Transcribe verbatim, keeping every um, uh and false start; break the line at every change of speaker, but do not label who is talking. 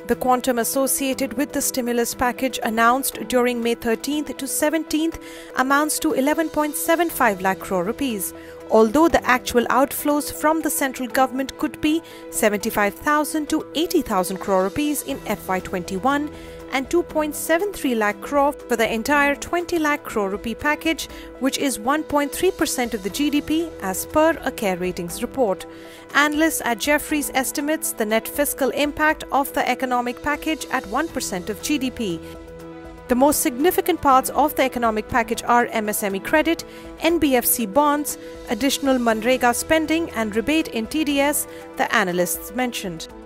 The quantum associated with the stimulus package announced during May thirteenth to seventeenth amounts to eleven point seven five lakh crore rupees, although the actual outflows from the central government could be seventy-five thousand to eighty thousand crore rupees in F Y twenty-one and two point seven three lakh crore for the entire twenty lakh crore rupee package, which is one point three percent of the G D P as per a CARE Ratings report. Analysts at Jefferies estimates the net fiscal impact of the economic package at one percent of G D P. The most significant parts of the economic package are M S M E credit, N B F C bonds, additional MNREGS spending and rebate in T D S, the analysts mentioned.